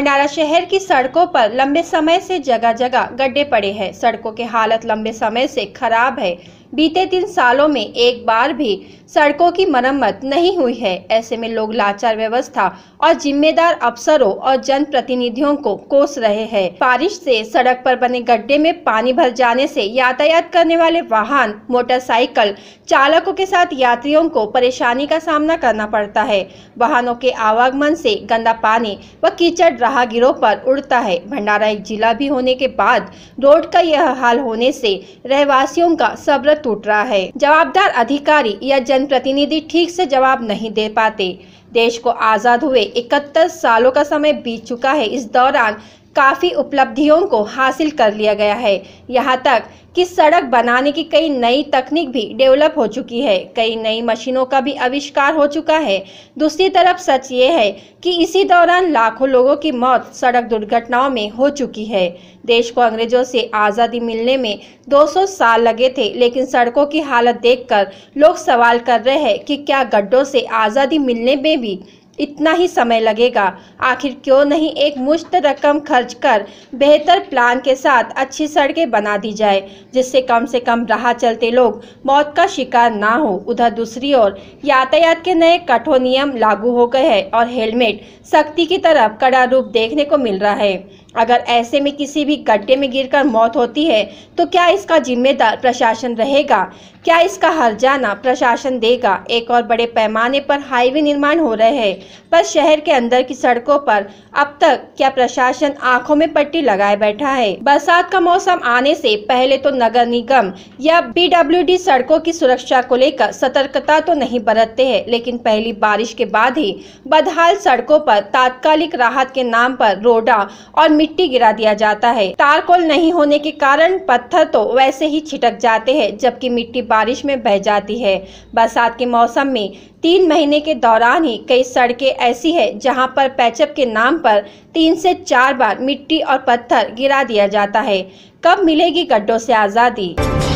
भंडारा शहर की सड़कों पर लंबे समय से जगह जगह गड्ढे पड़े हैं। सड़कों की हालत लंबे समय से खराब है। बीते 3 सालों में एक बार भी सड़कों की मरम्मत नहीं हुई है। ऐसे में लोग लाचार व्यवस्था और जिम्मेदार अफसरों और जनप्रतिनिधियों को कोस रहे हैं। बारिश से सड़क पर बने गड्ढे में पानी भर जाने से यातायात करने वाले वाहन, मोटरसाइकिल चालकों के साथ यात्रियों को परेशानी का सामना करना पड़ता है। वाहनों के आवागमन से गंदा पानी व कीचड़ राहगीरों पर उड़ता है। भंडारा एक जिला भी होने के बाद रोड का यह हाल होने से रहवासियों का सब्र टूट रहा है। जवाबदार अधिकारी या जनप्रतिनिधि ठीक से जवाब नहीं दे पाते। देश को आजाद हुए 71 सालों का समय बीत चुका है। इस दौरान काफी उपलब्धियों को हासिल कर लिया गया है। यहाँ तक कि सड़क बनाने की कई नई तकनीक भी डेवलप हो चुकी है। कई नई मशीनों का भी आविष्कार हो चुका है। दूसरी तरफ सच ये है कि इसी दौरान लाखों लोगों की मौत सड़क दुर्घटनाओं में हो चुकी है। देश को अंग्रेजों से आज़ादी मिलने में 200 साल लगे थे, लेकिन सड़कों की हालत देखकर लोग सवाल कर रहे हैं कि क्या गड्ढों से आज़ादी मिलने में भी इतना ही समय लगेगा। आखिर क्यों नहीं एक मुश्त रकम खर्च कर बेहतर प्लान के साथ अच्छी सड़कें बना दी जाए, जिससे कम से कम राह चलते लोग मौत का शिकार ना हो। उधर दूसरी ओर यातायात के नए कठोर नियम लागू हो गए हैं और हेलमेट सख्ती की तरफ कड़ा रूप देखने को मिल रहा है। अगर ऐसे में किसी भी गड्ढे में गिरकर मौत होती है तो क्या इसका जिम्मेदार प्रशासन रहेगा? क्या इसका हर्जाना प्रशासन देगा? एक और बड़े पैमाने पर हाईवे निर्माण हो रहे हैं, पर शहर के अंदर की सड़कों पर अब तक क्या प्रशासन आंखों में पट्टी लगाए बैठा है? बरसात का मौसम आने से पहले तो नगर निगम या PWD सड़कों की सुरक्षा को लेकर सतर्कता तो नहीं बरतते हैं, लेकिन पहली बारिश के बाद ही बदहाल सड़कों पर तात्कालिक राहत के नाम पर रोडा और मिट्टी गिरा दिया जाता है। तारकोल नहीं होने के कारण पत्थर तो वैसे ही छिटक जाते हैं, जबकि मिट्टी बारिश में बह जाती है। बरसात के मौसम में 3 महीने के दौरान ही कई सड़कें ऐसी है जहां पर पैचअप के नाम पर 3 से 4 बार मिट्टी और पत्थर गिरा दिया जाता है। कब मिलेगी गड्ढों से आज़ादी?